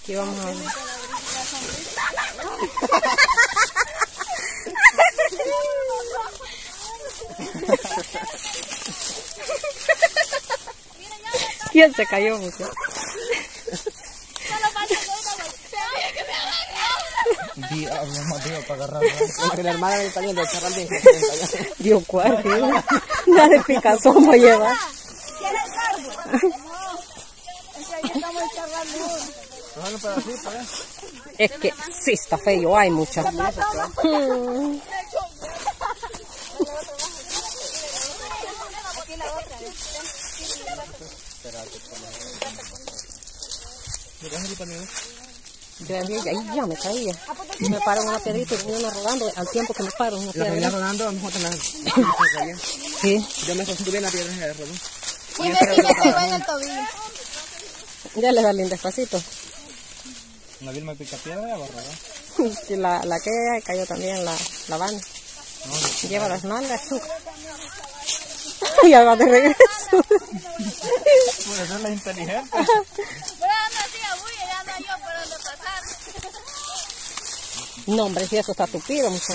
Aquí vamos a ver. ¿Quién se cayó, mucho? La hermana del italiano del Charrandín. Dios guarde. Nada de picazón va a llevar. Es que sí está feo, hay muchas. Ahí ya me caía. Me paro en una piedrita y vinieron rodando al tiempo que me paro en una piedra. La rodando, a lo mejor te Sí. Yo me sostuve en la piedra y me rodó. Y me pegó en el tobillo. Ya le dale despacito. La Vilma pica piedra y abarrada. La que cayó también, la van. Lleva las nalgas. Y ahora de regreso. Puede ser la inteligente. Pero anda así a bulla, ya ando yo por donde pasar. No, hombre, si eso está tupido, mucho.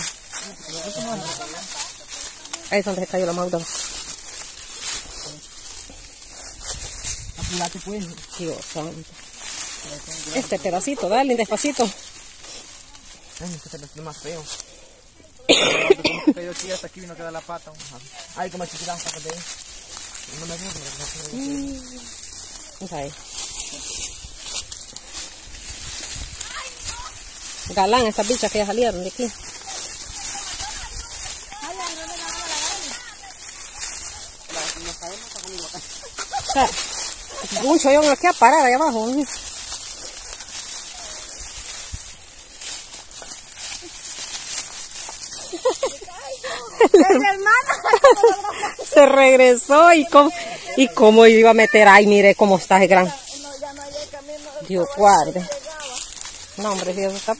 Ahí es donde se cayó la Maura. Apúrate, pues. Dios santo. Este pedacito, dale despacito. Ay, este es lo más feo. Como se cayó aquí, hasta aquí no queda la pata. Ay, como chiquita, sácate ahí. No me veo. Ahí. Galán, estas bichas que ya salieron de aquí. O sea, un chollón aquí a parar allá abajo. Se regresó y cómo iba a meter. Ay, mire cómo está el gran. Dios guarde. No, hombre, Dios está.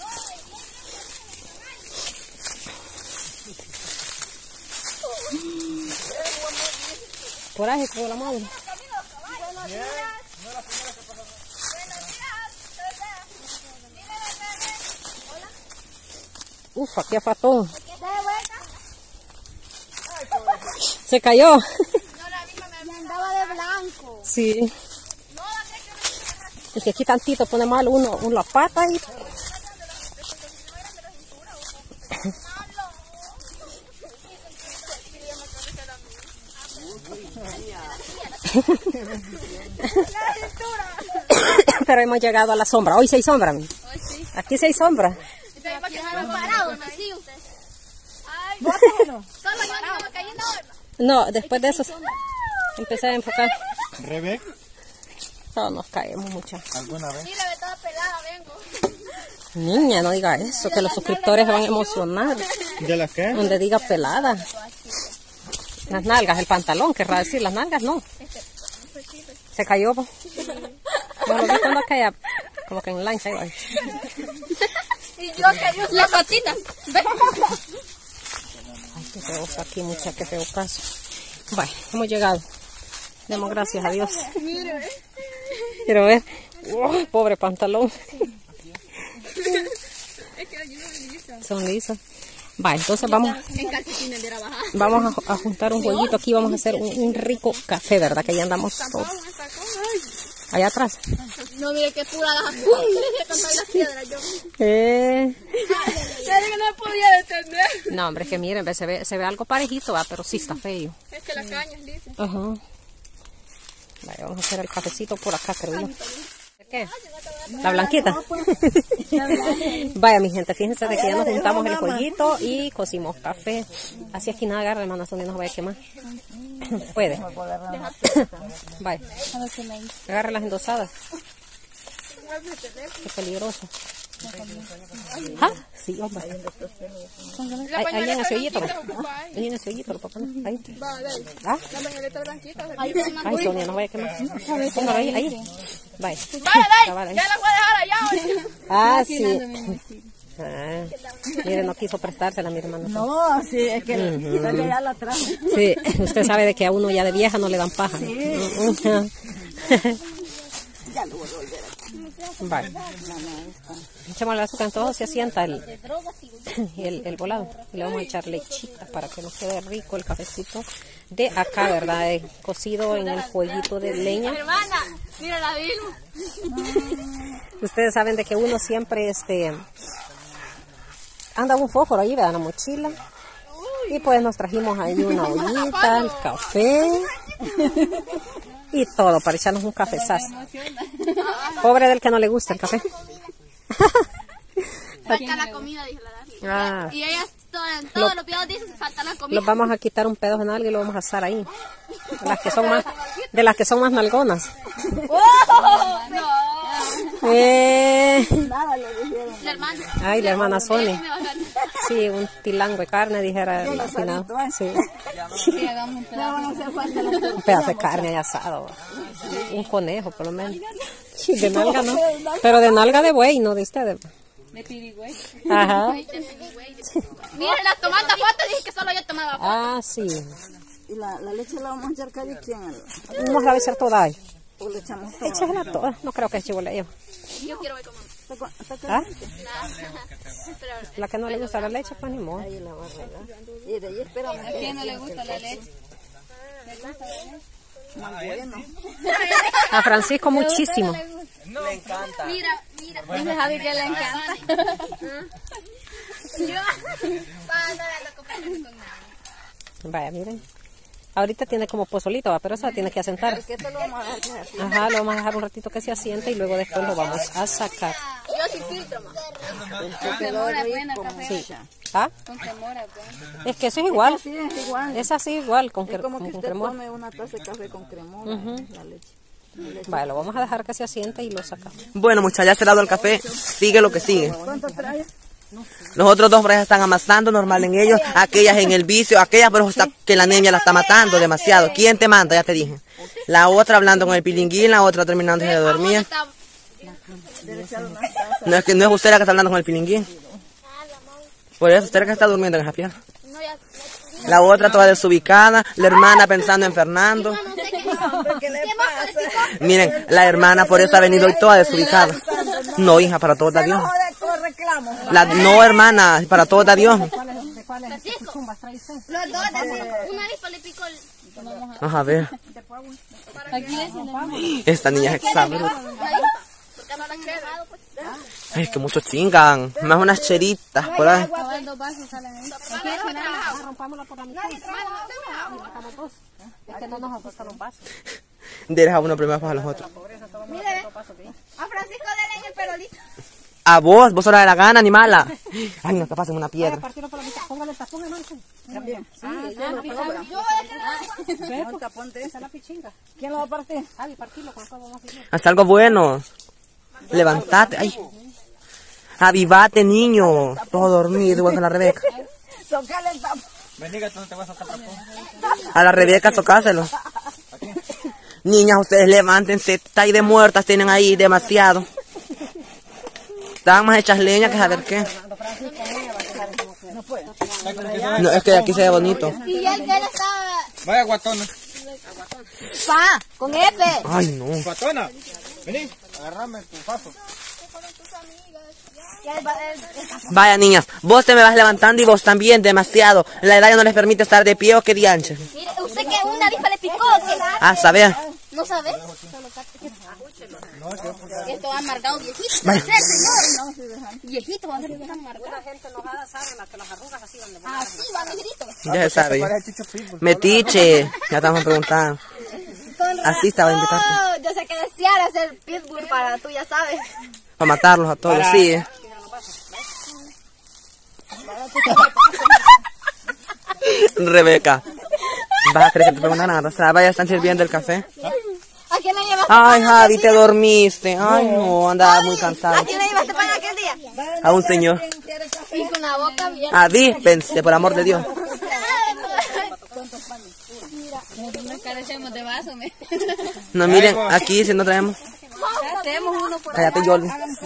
Por ahí creo la madre. Uf, aquí afastó. Se cayó. Y andaba de blanco. Sí. Es que aquí tantito pone mal uno la pata y... Pero hemos llegado a la sombra. Hoy sí hay sombra. Hoy sí. Aquí sí hay sombra. Tengo que dejarlo parado, ¿no? Sí, usted. Ay, Bótalo. Solo yo no me caí en la No, después de eso empecé a enfocar. Rebeca. No, nos caemos mucho. ¿Alguna vez? Sí, la ve toda pelada, vengo. Niña, no diga eso, que los suscriptores se van a emocionar. ¿De las qué? Donde diga pelada. Las nalgas, el pantalón, querrá decir, las nalgas no. Se cayó, pues. No lo vi cuando caía, como que en line se iba. Y yo cayó la patita. Ay, qué feo está aquí, mucha, qué feo caso. Bueno, hemos llegado. Demos gracias a Dios. Quiero ver. Oh, pobre pantalón. Son lisos. Va, entonces vamos a juntar un jueguito aquí. Vamos a hacer un rico café, ¿verdad? Que ya andamos todos. Allá atrás. No, mire qué pura las con las piedras yo. Que no podía detener. No, hombre, es que miren, se ve algo parejito, ¿va? Pero sí está feo. Es que la caña es lisa. Ajá. Vale, vamos a hacer el cafecito por acá, creo yo. ¿Qué? La blanquita. Vaya, mi gente, fíjense de que ya nos juntamos el jueguito y cocimos café. Así es que nada, agarra, hermana, Sonia, no se vaya a quemar. Puede. Vaya. Agarra las endosadas. Qué peligroso. ¿Ah? Sí, hombre. Ahí en ese hoyito. Ahí en ese hoyito, papá. Ahí. ¿Ah? La pañoleta blanquita. Ay, Sonia, no vaya a quemar. Póngalo ahí, ahí. Vaya. Vale, ya la voy a dejar allá ahorita. Ah, sí. Ah, mire, no quiso prestársela, mi hermano. No, sí, es que ya la traje. Sí, usted sabe de que a uno ya de vieja no le dan paja. Sí. ¿No? Ya lo voy a volver Vale. Echamos el azúcar, entonces se asienta el volado. Y le vamos a echar lechita para que nos quede rico el cafecito de acá, ¿verdad? Cocido en el fueguito de leña. Hermana, mira la Vilma. Ustedes saben de que uno siempre anda un fósforo ahí, vean, la mochila. Y pues nos trajimos ahí una ollita, el café y todo para echarnos un cafezazo. Pobre del que no le gusta el café. Falta la comida, dijo la Darly. Y ellas en todos los videos dicen falta la comida. Los vamos a quitar un pedazo de nalga y lo vamos a asar ahí. De las que son más nalgonas. Nada le dijeron. La hermana. Ay, la hermana Sony. Sí, un tilango de carne, dijera el final. Sí. Un pedazo de carne ahí asado. Un conejo, por lo menos. De nalga no. Pero de nalga de buey, no de ustedes. De pirigüey. Ajá. Miren, las tomando fotos, dije que solo yo tomaba fotos. Ah, sí. ¿Y la leche la vamos a echar cada quien? Vamos a echar toda ahí. ¿O le echamos toda? Échasela toda. No creo que es chiboleo. Yo quiero ver cómo. ¿Ah? La que no le gusta la leche, pues ni modo. Ahí la va a regar. Y de ahí espérame. ¿A quién no le gusta la leche? Más bueno. A Francisco muchísimo. Le encanta. Mira. Dice Javi que le encanta. Yo. Vaya, miren. Ahorita tiene como pozolito, ¿va? Pero eso la tiene que asentar. ¿Qué te lo vamos a dejar? Ajá, lo vamos a dejar un ratito que se asiente y luego después lo vamos a sacar. Yo sin filtro, ma. Con cremora, buena café. Sí. ¿Ah? Con cremora, pues. Es que eso es igual. Sí, es igual. Es así igual, con Es como que con usted cremor. tome una taza de café con cremora, la leche. Vale, lo vamos a dejar que se asiente y lo sacamos. Bueno, muchachos, ya se ha dado el café. Sigue lo que sigue. ¿Cuánto trae? Los otros dos por ahí están amasando normal en ellos. Aquellas en el vicio. Aquellas pero está, que la anemia la está matando demasiado. ¿Quién te manda? Ya te dije. La otra hablando con el pilinguín. La otra terminando de dormir. No es usted la que está hablando con el pilinguín. Por eso usted es la que está durmiendo en esa pierna. La otra toda desubicada. La hermana pensando en Fernando. ¿Qué le pasa? Miren, la hermana por eso ha venido hoy toda desubicada. No, hija, para todo da Dios. Reclamo. No, hermana, para todo da Dios. Los dos, una avispa le picó el... Vamos a ver. Esta niña es exabrupta. Porque no la han dejado, pues. Ay, es que muchos chingan. Más unas cheritas por ahí. Dos vasos salen ahí. Rompámosla por la mitad. Sacamos dos. Es que no nos ajustan los vasos. Deja uno primero para los otros. Mire, a Francisco le en el perolito. A vos sos la de la gana, animala. Ay, no, que pasen una piedra. Partirlo por la mitad. Póngale el tapón, hermano. También. Sí, Yo el tapón de esa. La pichinga. ¿Quién lo va a partir? Javi, partirlo con todo vamos a hacer. Haz algo bueno. Levantate. Ay. Avivate, niño. Todo dormido, igual que la Rebeca. Socale el tapón. A la Rebeca, tocáselo. Niñas, ustedes levántense. Está ahí de muertas, tienen ahí demasiado. Estaban más hechas leña que saber qué. No, es que aquí se ve bonito. Y él estaba... Vaya, guatona. Pa, con F. Ay, no. Guatona, vení, agarrame tu paso. Vaya, niñas, vos te me vas levantando y vos también demasiado. La edad ya no les permite estar de pie o qué dianche. Mire, usted que una avispa le picó, ¿o qué? Ah, saber. ¿No sabe? Esto va amargado, viejito. Vaya. Viejito, va a ser amargado. La gente enojada sabe que las arrugas así van de Así va, negrito. Ya se sabe. Metiche, ya estamos preguntando. Así estaba a invitarte. Oh, yo sé que deseara hacer pitbull para tú, ya sabes. Para matarlos a todos, sí. Rebeca, vas a creer que te preguntan nada. O sea, vaya, están sirviendo el café. ¿A quién le llevaste? Ay, Javi, te dormiste. Ay, no, andaba muy cansado. ¿A quién le llevaste pan aquel día? A un señor. Y con la boca abierta. Avíspense, por amor de Dios. Nos carecemos de vaso, me. No, miren, aquí si no traemos. Hacemos uno por Cállate, Yoli.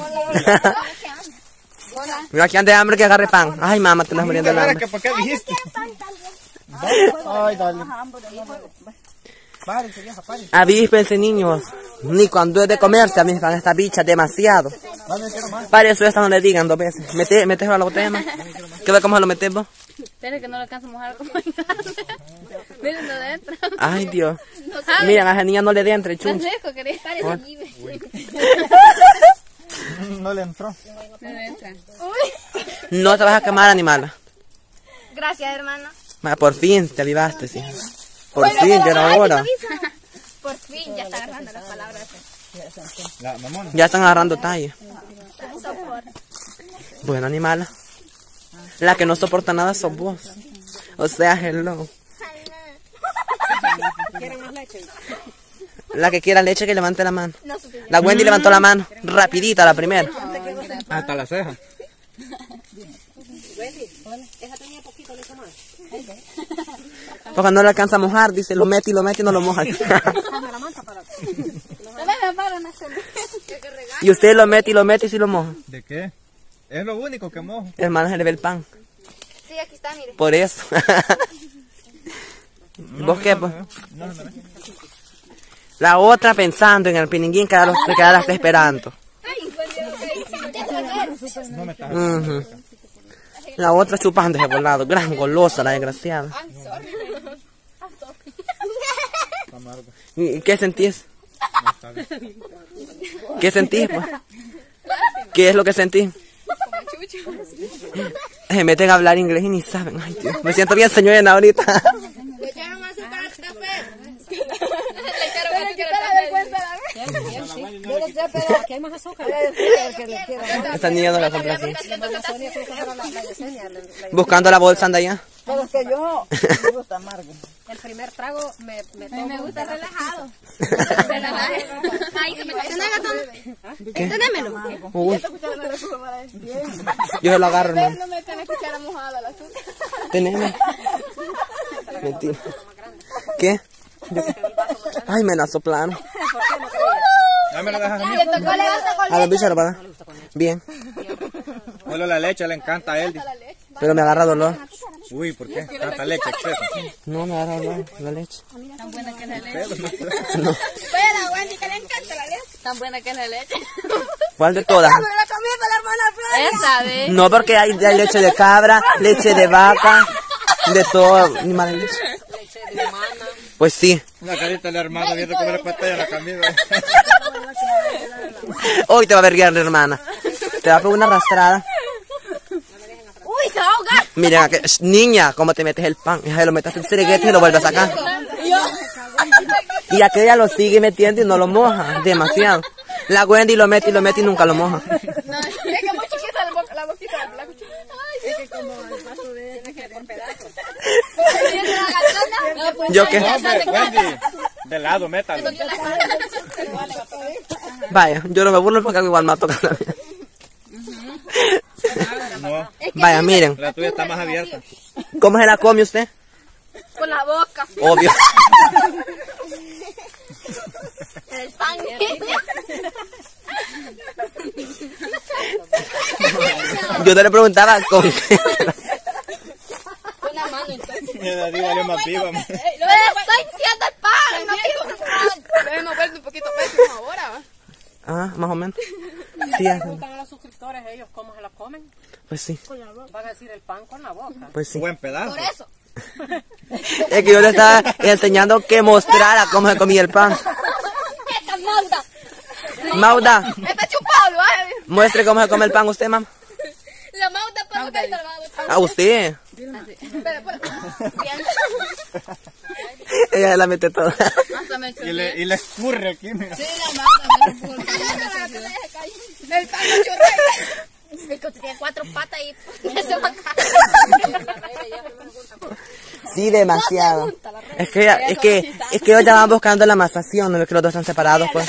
Mira, aquí ande hambre que agarre pan. Ay, mamá, te estás muriendo de hambre. ¿Por qué dijiste? Ay, dale. Párense, vieja, párense. Avíspense, niños. Ni cuando es de comer se avispan estas bichas demasiado. Para eso esta no le digan 2 veces. Metes a la botella más. ¿Qué ve cómo lo metes vos? Espera que no lo alcanzo a mojar como miren de adentro. Ay, Dios. No sabe. Miren, a esa niña no le dé entre Tan chunch. lejos, querés. Parece aquí. No le entró. No le entra. No te vas a quemar, animala. Gracias, hermano. Por fin te avivaste, sí. Por fin, ya era hora. Por fin ya está agarrando las palabras. La mamona. Ya están agarrando talla. Bueno, animala. La que no soporta nada sos vos. O sea, hello. ¿Quieren más leche? La que quiera leche que levante la mano. La Wendy levantó la mano. Rapidita, la primera. Hasta la ceja. Wendy, esa tenía poquito leche más. Porque no le alcanza a mojar, dice, lo mete y no lo moja. Y usted lo mete y sí lo moja. ¿De qué? Es lo único que mojo. Hermana, se le ve el pan. Sí, aquí está, mire. Por eso. ¿Vos qué, pues? No. La otra pensando en el pininguín que ahora la está esperando. No me está. Ujú. La otra chupándose por lado. Gran golosa, la desgraciada. ¿Y qué sentís? ¿Qué sentís, pues? ¿Qué es lo que sentís? Se meten a hablar inglés y ni saben. Ay, Dios. Me siento bien señora ahorita. Le echaron azúcar al café. Yo no sé, pero aquí hay más azúcar. Esta niña no la compra así. Doña Sonia creo que era la Yesenia. Buscando la bolsa anda allá. Pero es que yo me gusta amargo. El primer trago me tomo. Me gusta relajado. Ay, se me cayó. Ténemelo. Uy. Yo se lo agarro, hermano. No me tenés cuchara mojada la azúcar. Teneme. Mentira. ¿Qué? Ay, me la soplaron. Ya me lo dejas a mí. A los bichos lo van a dar. Bien. Solo la leche le encanta a él. Dice. Pero me agarra dolor. Uy, ¿por qué? Tanta leche exceso. No, me agarra dolor la leche. Tan buena que es la leche. No. Vaya la Wendy que le encanta la leche. Tan buena que es la leche. ¿Cuál de todas? la comida la hermana Esa, ¿ves? No, porque hay leche de cabra, leche de vaca, de todo. Ni más leche. Leche de humana. Pues sí. La carita del hermano viendo cómo le pantalla la camisa. Hoy te va a verguiar la hermana. Te va a pegar una arrastrada. Uy, se ahoga. Miren, aquí, niña, cómo te metes el pan. Ya lo metes en el cereguete y lo vuelves a sacar. Y aquella lo sigue metiendo y no lo moja. Demasiado. La Wendy lo mete y nunca lo moja. No, es que es muy chiquita la boquita de la cuchara. Ay, es que como el vaso de por pedazos. ¿Yo qué? No, hombre, Wendy. De lado, métalo. Vaya, yo no me burlo porque igual mato cada vez. No, Vaya, miren. la tuya está más abierta. ¿Cómo se la come usted? Con la boca. Obvio. El pan. Yo te le preguntaba con qué. Con la mano entonces. Mira, digo, valió más viva. Le estoy diciendo el pan. No digo pan. Hemos vuelto un poquito pésimo ahora, ¿va? Ah, más o menos. Sí, Preguntan a los suscriptores ellos cómo se la comen. pues sí, Van a decir el pan con la boca. pues sí. Buen pedazo. Por eso. Es que yo le estaba enseñando que mostrara cómo se comía el pan. Esta Mauda. Mauda, Está chupado, ¿va? muestre cómo se come el pan usted, mamá. La Mauda por lo que está la Ah, usted. Espera, bien. Ella se la mete toda. Hasta me Y le escurre aquí, mira. Sí, la Mauda me chupó. El pan no chorrea. Es que tiene 4 patas y se va a caer. Sí, demasiado. Es que ellos ya van buscando la amasación, no es que los dos están separados, pues.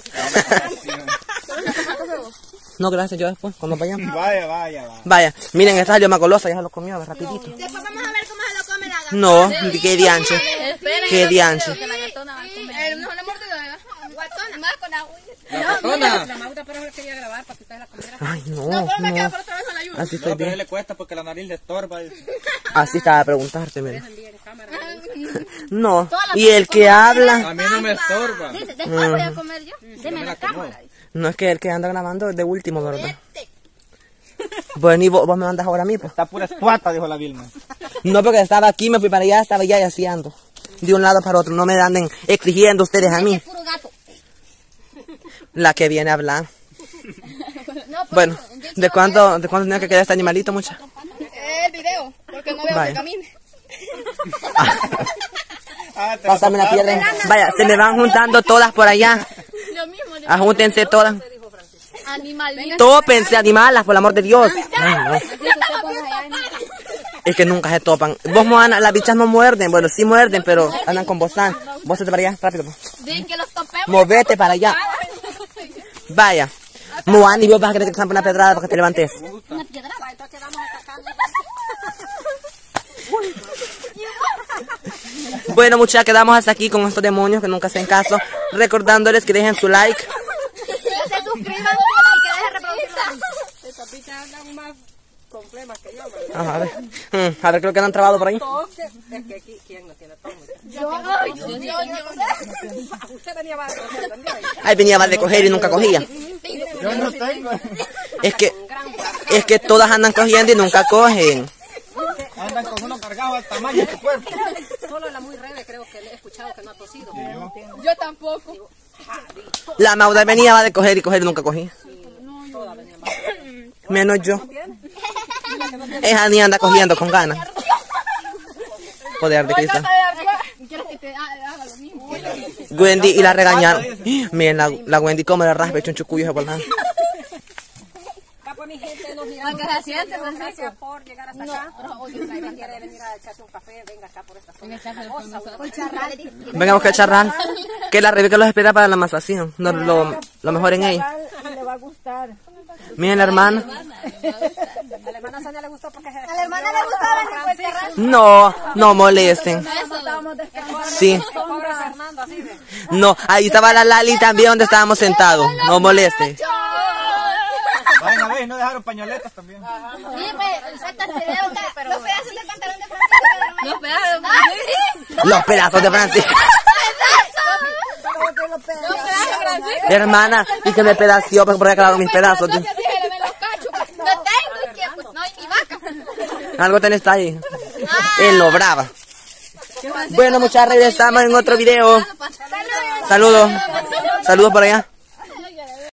No, gracias, yo después, cuando vayamos. Vaya. Vaya, miren, esta salió más golosa, ya se lo comió, rapidito. Después vamos a ver cómo se lo come la gata. No, qué dianche. Qué dianche. Que la gatona va a comer. No le mordido, ¿verdad? Guatona, más con la Tona. La Mauda pero él quería grabar para que ustedes la comieran. Ay, no, pero me queda no. por otra vez a la ayuda. Así estoy No, pero a él bien. le cuesta porque la nariz le estorba. Así estaba a preguntarte, mira. Envíen cámara. No. Y el que habla. A mí no me estorba. Dice, después voy a comer yo. Deme la cámara. No es que el que anda grabando es de último, ¿verdad? Bueno, y vos me mandas ahora a mí, pues. Está pura espuata, dijo la Vilma. No, porque estaba aquí, me fui para allá, estaba ya yaciando. De un lado para otro, no me anden exigiendo ustedes a mí. Es puro gato. La que viene a hablar. No, pues, Bueno, ¿de cuánto tenía que quedar este animalito, mucha? el video, porque no veo Vaya. que camine. Pásame la piedra. Vaya, se me van juntando todas por allá. Lo mismo. Ajúntense todas. Animal. Tópense, animalas, por el amor de Dios. Ay, no. Es que nunca se topan. Vos, Moana, las bichas no muerden. Bueno, sí muerden, pero andan con bozán. Vos para allá, rápido. Pues. Dicen que los topemos. Movete para allá. Vaya. Moana, y vos vas a querer que te zampe una pedrada para que te levantes. Una piedra. Bueno, muchachos, quedamos hasta aquí con estos demonios que nunca hacen caso. Recordándoles que dejen su like. Que se suscriban y que dejen reproducir. Estas bichas andan más con flemas que yo, Ajá, a ver, creo que han trabado por ahí. Es que aquí, ¿quién no tiene todo? Usted tenía varios. Ahí venía de coger y nunca cogía. Yo no tengo. Es que todas andan cogiendo y nunca cogen. Andan con uno cargado al tamaño de tu cuerpo. Solo la muy rebe creo que le he escuchado que no ha tosido. Yo tampoco. La Mauda venía de coger y coger y nunca cogía. Menos yo. Esa ni anda cogiendo con ganas. Poder de Cristo. Quiero que te haga lo mismo. Wendy y la regañaron. Miren, la Wendy como le raspa hecho un chucuyo de volante. Capaz mi gente nos mira. ¿Qué se siente, Gracias por llegar hasta acá. Si usted quiere venir a echarse un café, venga acá por esta zona. Venga a buscar charral. Que la Rebeca los espera para la masación. No, lo mejor en ella. Le va a gustar. Miren, la hermana. A la hermana Sonia le gustó porque A la hermana le gustaba venir por terraza. No molesten. Sí. pobre Fernando así de. No, ahí estaba la Lali también donde estábamos sentados. No molesten. Vayan a ver, no dejaron pañoletas también. Sí, pues, suelta el video, pero... Los pedazos de pantalón de Francisco. Los pedazos de Francisco. Los pedazos de Francisco. Los pedazos de Francisco. Hermana, y que me pedació porque acabaron mis pedazos. No tengo, ¿y qué? Pues no hay ni vaca. Algo tenés ahí. Él lo brava. Bueno, muchachos, regresamos en otro video. Saludos. Saludos por allá.